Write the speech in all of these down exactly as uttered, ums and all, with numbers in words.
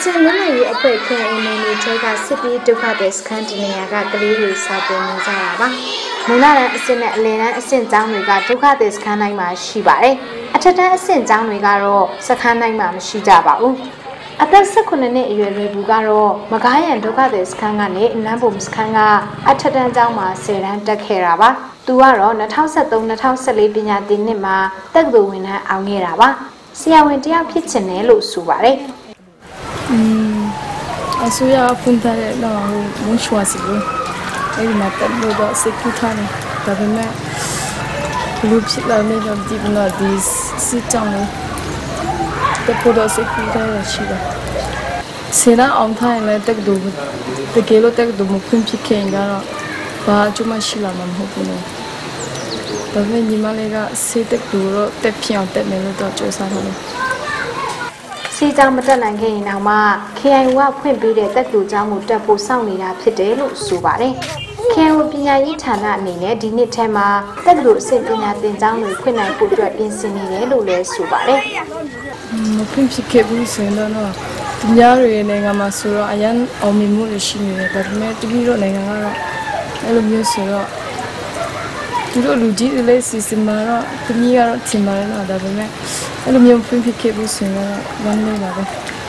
ချင်လွတ်လပ်ရေးအဖွဲ့ခရိုင်နယ်မြေထဲကစစ်ပြေးဒုက္ခသည်စခန်းတနေရာကကလေးတွေစာသင်နေကြတာပါမူလတန်းအဆင့်နဲ့အလယ်တန်းအဆင့်ကျောင်းတွေကဒုက္ခသည်စခန်းတိုင်းမှာရှိပါတယ်အထက်တန်းအဆင့်ကျောင်းတွေကတော့စခန်းတိုင်းမှာမရှိကြပါဘူးအသက်၁၉နှစ်အရွယ်လူဘူးကတော့မကားရန်ဒုက္ခသည်စခန်းကနေနန်းပုံစခန်းကအထက်တန်းကျောင်းမှာဆယ်တန်းတက်ခဲ့တာပါသူကတော့၂၀၁၃-၂၀၁၄ပညာသင်နှစ်မှာတက္ကသိုလ်ဝင်တန်းအောင်ခဲ့တာပါဆရာဝန်တယောက်ဖြစ်ချင်တယ်လို့ဆိုပါတယ်อืมအစိုးရဖွင့်ထားတဲ့တော့မွန်ချွာစီလို့အဲ့ဒီမှာတက်လို့တော့စိတ်ကူးထားတယ်ဒါပေမဲ့လူဖြစ်လာနေတော့ဒီနော်ဒီစစ်ကြောင်းလေးတက်ဖို့တော့စိတ်ကူးထားရရှိတယ်ဆေးရအောင်ထားရင်လည်းတက်တူတကယ်လို့တက်တူမဖွင့်ဖြစ်ခင်ကတော့ဘာအကျိုးမရှိလာမှာမဟုတ်ဘူးနော်ဒါပေမဲ့ညီမလေးကစိတ်တက်တူတော့တက်ဖြစ်အောင်တက်မယ်လို့တော့ကြိုးစားတယ်စီကြောင်မတက်နိုင်ခဲ့ရင်တော့မှ K I O ကဖွင့်ပေးတဲ့တက်တူကျောင်းကိုတက်ဖို့စောင့်နေတာဖြစ်တယ်လို့ဆိုပါတယ်။ K I O ပညာရေးဌာနအနေနဲ့ဒီနှစ်ထဲမှာတက်တူအဆင့်ပညာသင်ကျောင်းတွေဖွင့်နိုင်ဖို့အတွက်ပြင်ဆင်နေတယ်လို့လည်းဆိုပါတယ်။မဖွင့်ဖြစ်ခဲ့ဘူးဆိုရင်တော့ပညာရေးနိုင်ငံမှာဆိုတော့အရင်အောင်မြင်မှုရှိနေတယ်ဒါပေမဲ့တပည့်တော်နိုင်ငံကတော့အဲ့လိုမျိုးဆိုတော့သူတို့လူကြီးတွေလည်းစီစဉ်မှာတော့တမီးကတော့ထင်ပါတယ်နော်ဒါပေမဲ့အဲ့လိုမျိုးဖွင့်ဖြစ်ခဲ့ဘူးဆိုရင်တော့ဝမ်းနည်းပါပဲ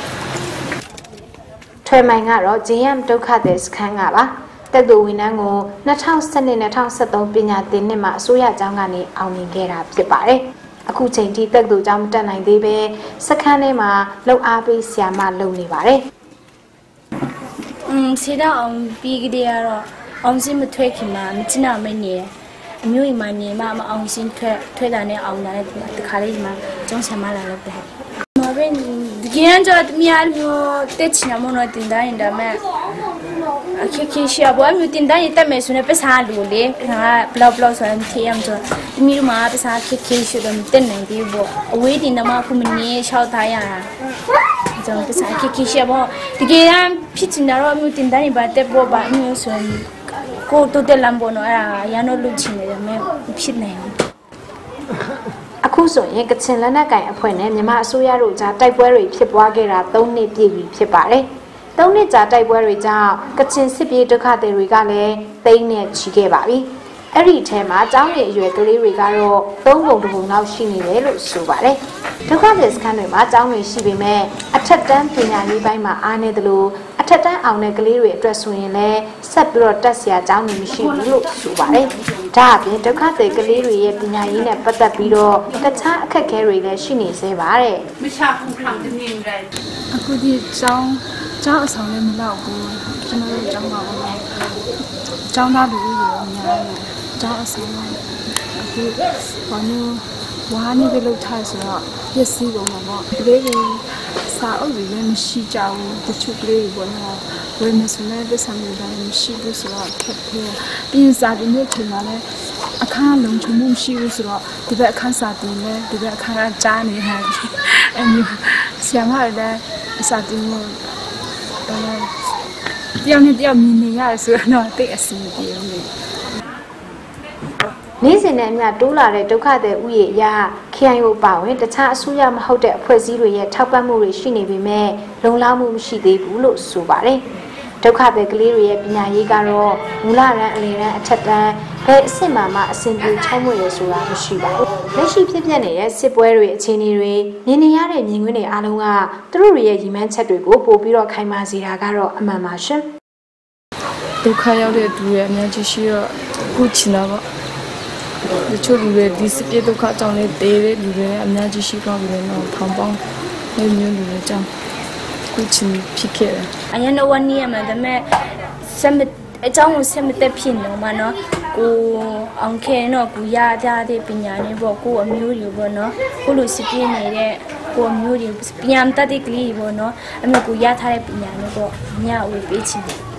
ထွေမိုင်ကတော့ဂျင်းယမ်ဒုက္ခသည်စခန်းကပါတက်တူဝန်ထမ်းကို၂၀၁၂-၂၀၁၃ပညာသင်နှစ်မှာအစိုးရကျောင်းကနေအောင်မြင်ခဲ့တာဖြစ်ပါတယ်အခုချိန်ထိတက်တူကျောင်းမတက်နိုင်သေးပဲစခန်းထဲမှာလှုပ်အားပေးဆရာမလုပ်နေပါတယ်อืมဆေးတော့အောင်ပြီးကြရတော့အောင်စင်းမထွေးခင်မှာမချနာမနေအမျိုးအိမ်မှာနေမှမအောင်စင်းထွဲထွဲတာနဲ့အောင်လာတဲ့တခါလေးမှာကျောင်းဆရာမလာလို့ပဲမဘင်းဒီကနေ့တော့မြားမျိုးတက်ချင်မလို့တင်တိုင်းဒါမဲ့အခက်ခဲရှာဘောမျိုးတင်တိုင်းတက်မယ်ဆိုရင်ပစားလူလေခါဘလော့ဘလော့ဆိုရင်ထေးရမ်းဆိုဒီမီမှာပစားခက်ခဲရှိတော့တက်နိုင်သေးဘောအဝေးတင်တော့မှခုမနေရှောက်ထားရတာကျွန်တော်ပစားခက်ခဲရှာဘောဒီကနေ့ဖြစ်ချင်တော့မျိုးတင်တိုင်းပါတက်ဘောပါမျိုးဆိုရင်ကိုတိုတက်လမ်းပေါ်တော့အဲ့ဒါရန်တော့လူချင်နေတယ်မဲ့ဖြစ်နေဘူးအခုဆိုရင်ကချင်လက်နက်ကင်အဖွဲ့နဲ့မြန်မာအစိုးရတို့ကြားတိုက်ပွဲတွေဖြစ်ပွားခဲ့တာ၃နှစ်ပြည့်ပြီဖြစ်ပါတယ်။၃နှစ်ကြာတိုက်ပွဲတွေကြောင့်ကချင်စစ်ပြေးဒုက္ခသည်တွေကလည်းသိန်းနဲ့ချီခဲ့ပါပြီ။အဲ့ဒီထဲမှာကျောင်းရည်အရွယ်ကလေးတွေကတော့သုံးပုံတစ်ပုံလောက်ရှိနေတယ်လို့ဆိုပါတယ်။ဒုက္ခသည်စခန်းတွေမှာကျောင်းတွေရှိပေမဲ့အထက်တန်းပညာရေးပိုင်းမှာအားနည်းတယ်လို့အထက်တန်းအောင်တဲ့ကလေးတွေအတွက်ဆိုရင်လည်းဆက်ပြီးတော့တက်ဆရာကျောင်းတွေမရှိဘူးလို့ဆိုပါတယ်။ဒါအပြင်ဒုက္ခသည်ကလေးတွေရဲ့ပညာရေးနဲ့ပတ်သက်ပြီးတော့တခြားအခက်အခဲတွေလည်းရှိနေသေးပါတယ်။မချဘူးခံတဲ့မြင်တယ်။အခုဒီကျောင်းကျောင်းအဆောင်လည်းမလောက်ဘူး။ကျွန်တော်တို့ကျောင်းပါဘူး။ကျောင်းသားတွေရောများတယ်။ကျောင်းအဆောင်အခုဘာလို့ဝါးနေလို့ထားဆိုတော့ပစ္စည်းကုန်မှာပေါ့။ဒီလိုစာအုပ်တွေလည်းမရှိကြဘူးတချို့ကလေးတွေပေါ့နော်ဝယ်မစလဲတဲ့ဆံတွေလည်းမရှိဘူးဆိုတော့ခက်ခဲပြီးစာတွေနဲ့ချိန်မှာလည်းအခန်းလုံးချုံမှုမရှိဘူးဆိုတော့ဒီဘက်အခန်းစာတင်လဲဒီဘက်အခန်းကကြားနေဟန်အဲမျိုးဆရာမလည်းစာတင်လို့တယောက်နဲ့တယောက်မြင်နေရတယ်ဆိုတော့တိတ်အဆင်ပြေလို့နေ့စဉ်နဲ့အမျှတိုးလာတဲ့ဒုက္ခသည်ဥယျာဉ်ရ K I O ပါဝင်တခြားအစိုးရမဟုတ်တဲ့အဖွဲ့အစည်းတွေရဲ့ထောက်ပံ့မှုတွေရှိနေပေမဲ့လုံလောက်မှုမရှိသေးဘူးလို့ဆိုပါတယ်။ဒုက္ခသည်ကလေးတွေရဲ့ပညာရေးကတော့မူလတန်းအလယ်တန်းအထက်တန်းဘယ်အဆင့်မှမှအဆင်ပြေချောမွေ့ရဆိုတာမရှိပါဘူး။လက်ရှိဖြစ်ပျက်နေတဲ့စစ်ပွဲတွေအခြေအနေတွေမြင်နေရတဲ့မြင်ကွင်းတွေအားလုံးကသူတို့ရဲ့ရည်မှန်းချက်တွေကိုပို့ပြီးတော့ခိုင်မာစေတာကတော့အမှန်ပါရှင်။ဒုက္ခရောက်တဲ့သူတွေအများကြီးရှိတော့ခုချင်တာပေါ့ဒီချို့လူတွေဒီစပြေဒုက္ခကြောင့်လည်းတေးတဲ့လူတွေအများကြီးရှိသွားပြီလေနော်ထောင်ပေါင်းနေမျိုးလူတွေကြောင့်ခုချင်းဖြစ်ခဲ့တယ်အရင်တော့วันนี้မှာဒါပေမဲ့ဆက်မအကြောင်းကိုဆက်မတက်ဖြစ်နေမှာနော်ကိုအောင်ခဲနော်ကိုရထားတဲ့ပညာနဲ့ပေါ့ကိုအမျိုးတွေပေါ့နော်ကိုလိုစပြေနေတဲ့ကိုအမျိုးတွေပညာတတ်တဲ့ကလေးပေါ့နော်အမေကိုရထားတဲ့ပညာနဲ့ပေါ့ညဝေပေးချင်တယ်